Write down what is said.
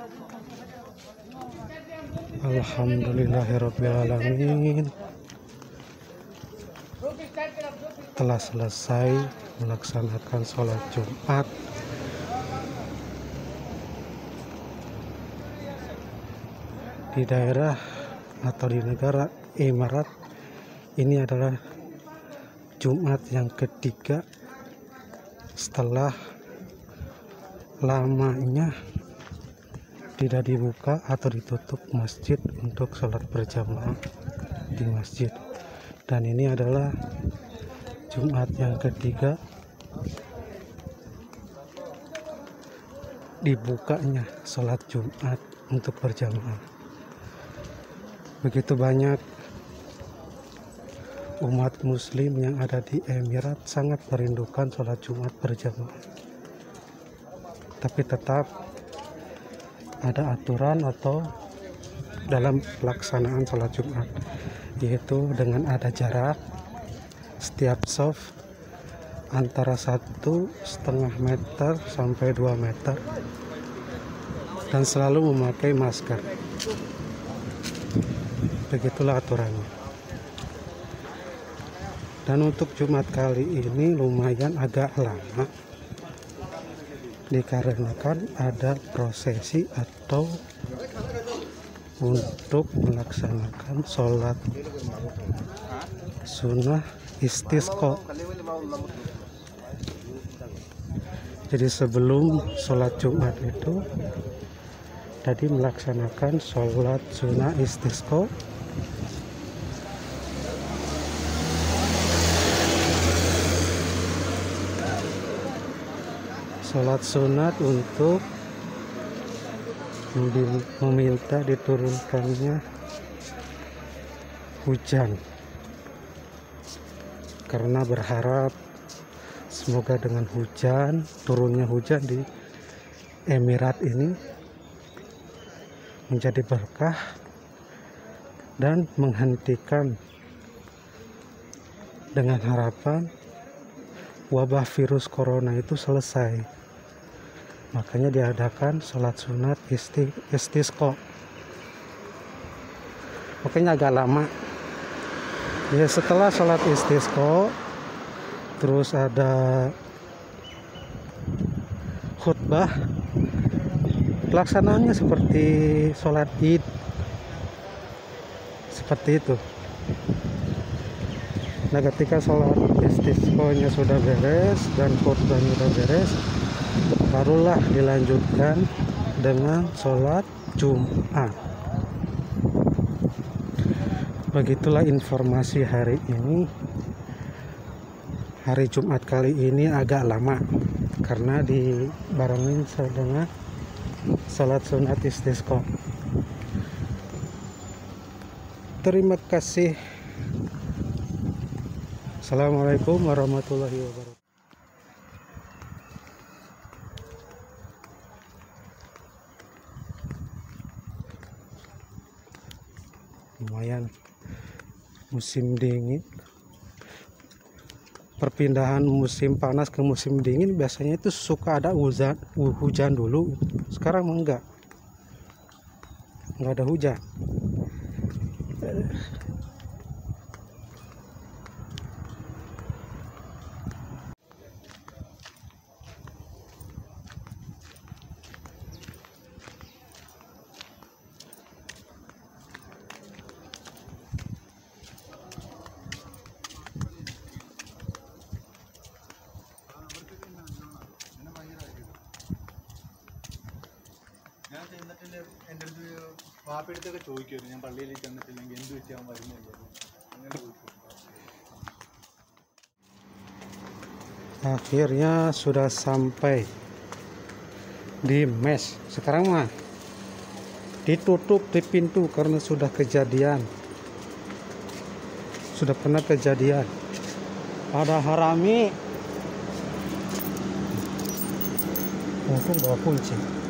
Alhamdulillahirrabbilalamin, telah selesai melaksanakan sholat Jumat di daerah atau di negara Emirat. Ini adalah Jumat yang ketiga setelah lamanya tidak dibuka atau ditutup masjid untuk sholat berjamaah di masjid. Dan ini adalah Jumat yang ketiga dibukanya sholat Jumat untuk berjamaah. Begitu banyak umat muslim yang ada di Emirat sangat merindukan sholat Jumat berjamaah. Tapi tetap ada aturan atau dalam pelaksanaan sholat Jumat, yaitu dengan ada jarak setiap shaf antara 1,5 meter sampai 2 meter dan selalu memakai masker. Begitulah aturannya. Dan untuk Jumat kali ini lumayan agak lama dikarenakan ada prosesi atau untuk melaksanakan sholat sunnah istisqa. Jadi sebelum sholat Jumat itu tadi melaksanakan sholat sunnah istisqa. Sholat sunat untuk meminta diturunkannya hujan, karena berharap semoga dengan turunnya hujan di Emirat ini menjadi berkah dan menghentikan dengan harapan wabah virus corona itu selesai. Makanya diadakan sholat sunat istisqa. Makanya agak lama. Ya, setelah sholat istisqa terus ada khutbah. Pelaksanaannya seperti sholat Id, seperti itu. Nah, ketika sholat istisqa-nya sudah beres dan khutbahnya sudah beres, barulah dilanjutkan dengan sholat Jumat. Begitulah informasi hari ini. Hari Jumat kali ini agak lama karena dibarengin dengan sholat sunat istisqa. Terima kasih. Assalamualaikum warahmatullahi wabarakatuh. Lumayan musim dingin, perpindahan musim panas ke musim dingin biasanya itu suka ada hujan dulu. Sekarang enggak ada hujan. ഞാൻ ചെന്നിട്ടില്ല, എൻ്റെ അടുത്ത് വാപ്പയെടുത്തൊക്കെ ചോദിക്കുമായിരുന്നു ഞാൻ പള്ളിയിൽ ചെന്നിട്ടില്ലെങ്കിൽ എന്ത് വെച്ചാൽ വരുന്നില്ല, അങ്ങനെ ചോദിക്കും. Akhirnya sudah sampai di mes. Sekarang mah ditutup di pintu karena sudah kejadian. Sudah pernah kejadian. Ada harami. Untung bawa kunci.